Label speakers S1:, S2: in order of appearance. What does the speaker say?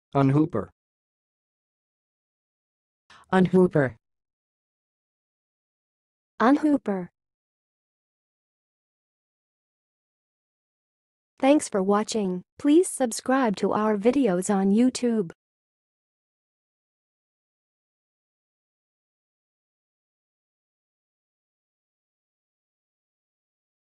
S1: unhooper,
S2: unhooper,
S3: unhooper. Thanks for watching. Please subscribe to our videos on YouTube.